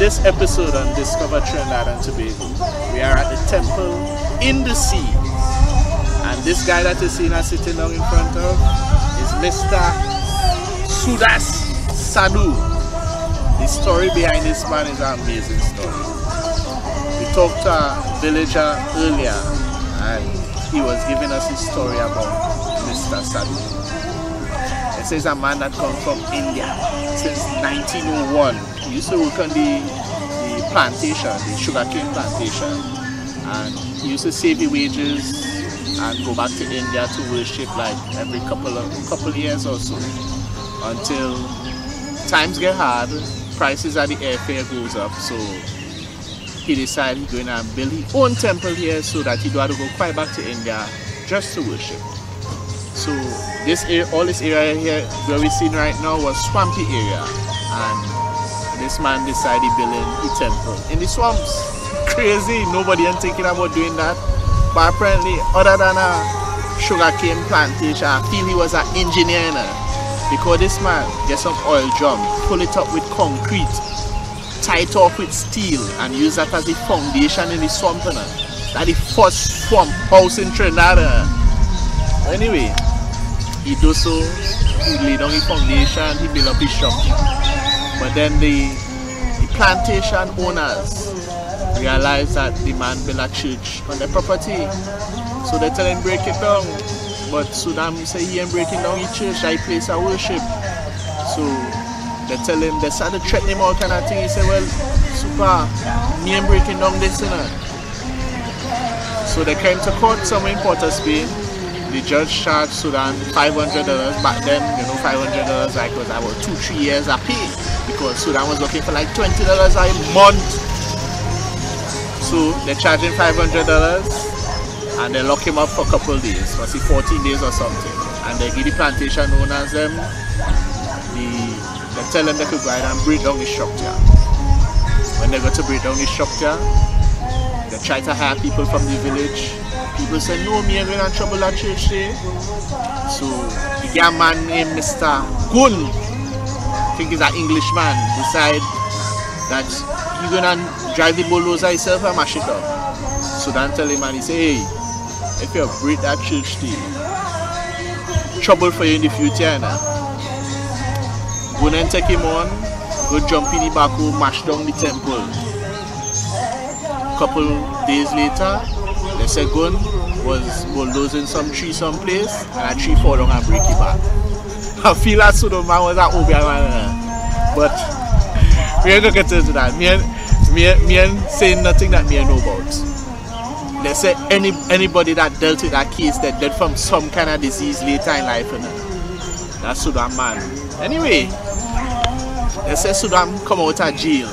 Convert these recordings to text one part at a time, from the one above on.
this episode on Discover Trinidad and Tobago, we are at the temple in the sea. And this guy that you see us sitting down in front of is Mr. Sudas Sadhu. The story behind this man is an amazing story. We talked to a villager earlier and he was giving us his story about Mr. Sadhu. It says a man that comes from India since 1901. He used to work on the plantation, the sugarcane plantation, and he used to save the wages and go back to India to worship like every couple of years or so, until times get hard, prices at the airfare goes up, so he decided he's going to build his own temple here so that he don't have to go quite back to India just to worship. So this area, all this area here where we're seeing right now was swampy area, and this man decided building a temple in the swamps. Crazy, nobody ain't thinking about doing that. But apparently, other than a sugarcane plantation, I feel he was an engineer, because this man get some oil drum, pull it up with concrete, tie it off with steel, and use that as the foundation in the swamp. That's the first swamp house in Trinidad. Anyway, he do so, he laid down the foundation, he built up his shop. But then the plantation owners realized that the man built a church on their property. So they tell him break it down. But Sudam say he ain't breaking down his church, that place of worship. So they tell him, they started threatening him all kind of things. He said, well, super, me ain't breaking down this, So they came to court somewhere in Port of Spain. The judge charged Sudan $500. Back then, you know, $500 like was about 2-3 years a pay, because Sudan was looking for like $20 a month. So they charged him $500 and they lock him up for a couple of days, was it 14 days or something. And they give the plantation owners them, they tell them they could go ahead and break down his structure. When they go to break down his structure, they try to hire people from the village. People say, no, me ain't going to trouble at church there. So the guy man named Mr. Gun, I think he's an Englishman, decide that he's going to drive the bulldozer himself and mash it up. So then tell him, and he say, hey, if you break that church there, trouble for you in the future. Go and take him on, go jump in the back, go mash down the temple. Couple days later, they said Gun was bulldozing some tree someplace, and a tree fall down and break it back. I feel that sort of man was an Obia man, but we ain't gonna get into that. Me ain't saying nothing that me ain't know about. They say anybody that dealt with that case, that dead from some kind of disease later in life, that's Sudan man. Anyway, they say Sudan come out of jail.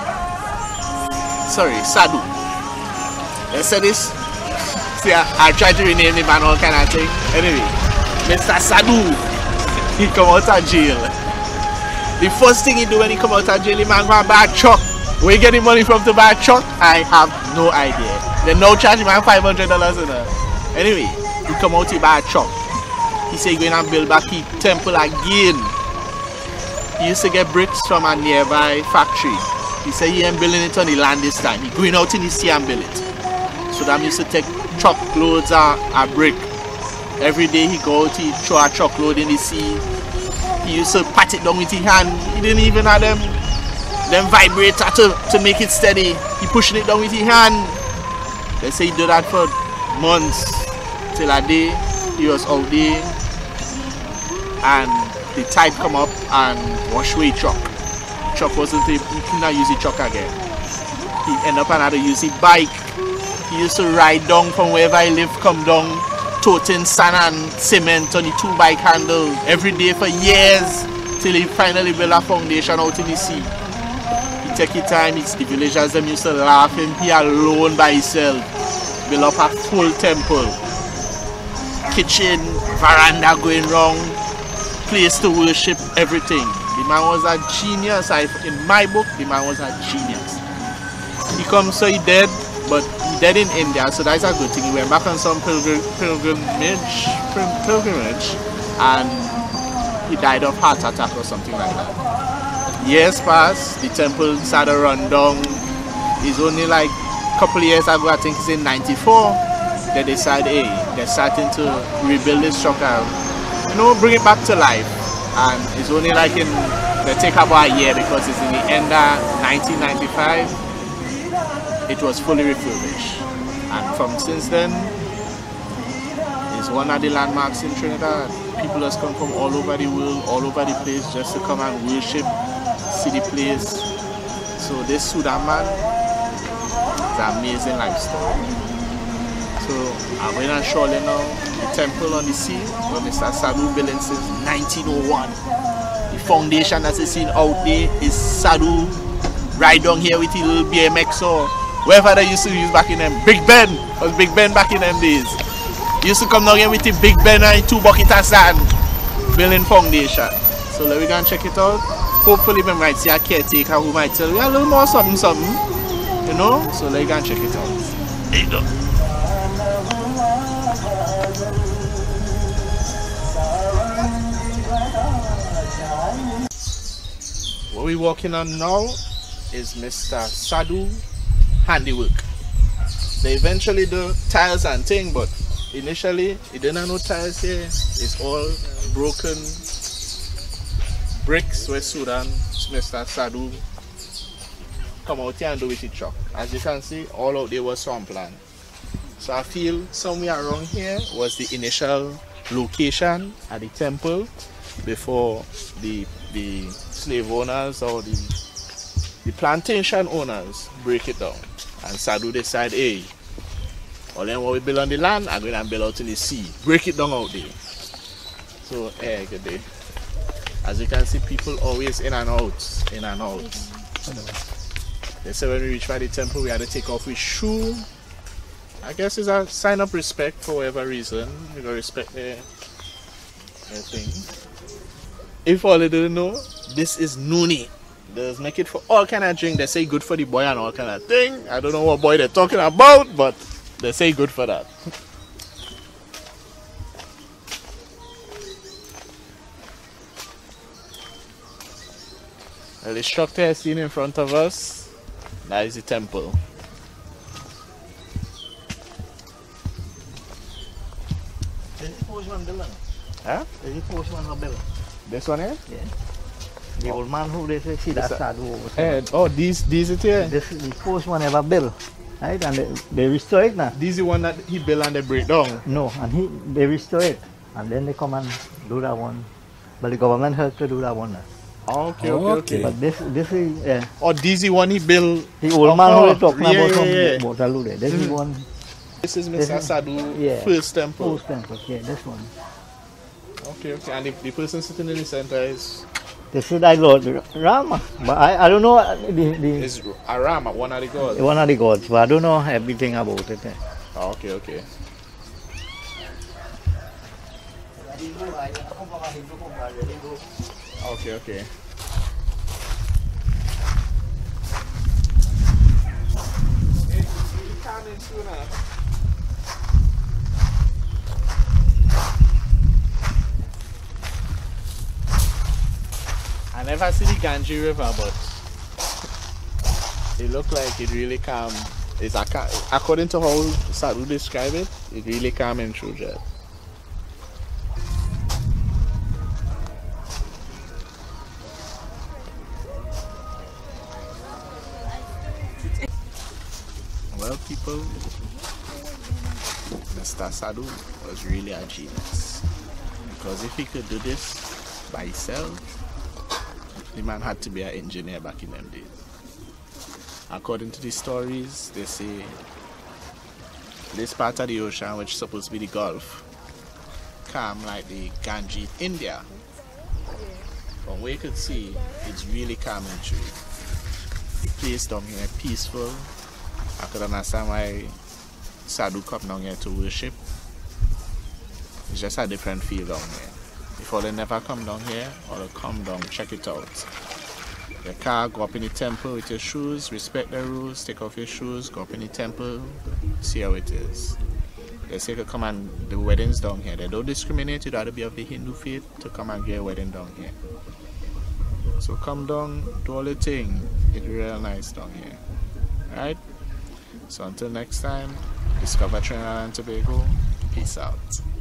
Sorry, Sadhu. They say this. See, I tried to rename him and all kind of thing. Anyway, Mr. Sadhu, he come out of jail. The first thing he do when he come out of jail, he man go and buy a truck. Where he get the money from to buy a truck? I have no idea. They now charge him $500 in it. Anyway, he come out, he buy a truck. He say he going and build back his temple again. He used to get bricks from a nearby factory. He said he ain't building it on the land this time. He going out in the sea and build it. So that used to take truckloads of brick. Every day he go out, he throw a truckload in the sea. He used to pat it down with his hand. He didn't even have them vibrator to make it steady. He pushing it down with his hand. They say he did that for months. Till a day he was out there and the tide come up and wash away truck. Truck wasn't able, he could not use the truck again. He ended up and had to use his bike. He used to ride down from wherever he lived, come down, toting sand and cement on the 2 bike handle every day for years, till he finally built a foundation out in the sea. He take his time, the villagers them used to laugh him, he alone by himself, built up a full temple, kitchen, veranda going wrong, place to worship, everything. The man was a genius. In my book, the man was a genius. He comes, so he dead, but he dead in India, so that's a good thing. He went back on some pilgrimage, and he died of heart attack or something like that. years passed, the temple started run down. It's only like a couple of years ago, I think it's in 94, they decide, hey, they're starting to rebuild this structure, you know, bring it back to life. And it's only like they take about a year because it's in the end of 1995, it was fully refurbished. And from since then, it's one of the landmarks in Trinidad. People has come from all over the world, all over the place just to come and worship, see the place. So this Sudan man, it's an amazing life story. So I'm going to show you now the temple on the sea where Mr. Sadhu built since 1901. The foundation that's seen out there is Sadhu right down here with the little BMX or wherever they used to use back in them. Big Ben was Big Ben back in them days. He used to come down here with the Big Ben and 2 buckets of sand building foundation. So let me go and check it out. Hopefully we might see a caretaker who might tell you a little more something, you know. So let me go and check it out. There you go. What we're working on now is Mr. Sadhu handiwork. They eventually do tiles and thing, but initially it didn't know tiles here. It's all broken bricks where Sudan, Mr. Sadhu come out here and do with the truck. As you can see, all out there was swampland. So I feel somewhere around here was the initial location at the temple before the slave owners or the plantation owners break it down. And Sadhu decide, hey, all them what we build on the land, I'm going to build out in the sea. Break it down out there. So, hey, good day. As you can see, people always in and out, in and out. They say when we reach by the temple, we had to take off with shoe. I guess it's a sign of respect for whatever reason. We gotta respect their thing. If all they didn't know, this is Noonie. They make it for all kind of drink. They say good for the boy and all kind of thing. I don't know what boy they're talking about, but they say good for that. Well, the structure is seen in front of us. That is the temple. Huh? This one here? Yeah. The old man who they say, see that Sadhu. Oh, these it here? This is the first one ever built. Right? And they restore it now. This is the one that he built and they break down? No, and they restore it. And then they come and do that one. But the government helped to do that one now. Okay. But this is Oh, this is the one he built. the old man who they talking about from yeah. Waterloo there. This is one. This is Mr. Sadhu first temple. First temple, yeah, this one. Okay. And the person sitting in the center is? This is like Lord Rama. But I don't know It's a Rama, one of the gods. one of the gods, but I don't know everything about it. Okay. Okay. I never see the Ganges River, but it look like it really calm. It's according to how Sadhu describe it, it really calm and true jet. Well, people, Mr. Sadhu was really a genius, because if he could do this by himself, the man had to be an engineer back in them days. According to the stories, they say this part of the ocean, which is supposed to be the Gulf, calm like the Ganges, India. From where you could see, it's really calm and true. The place down here peaceful. I could understand why Sadhu come down here to worship. It's just a different feel down here. If they never come down here, or they come down, check it out. Your car, go up in the temple with your shoes, respect the rules, take off your shoes, go up in the temple, see how it is. They say to come and do weddings down here. They don't discriminate, you have to be of the Hindu faith to come and get a wedding down here. So come down, do all the thing. It's real nice down here. Alright? So until next time, discover Trinidad and Tobago. Peace out.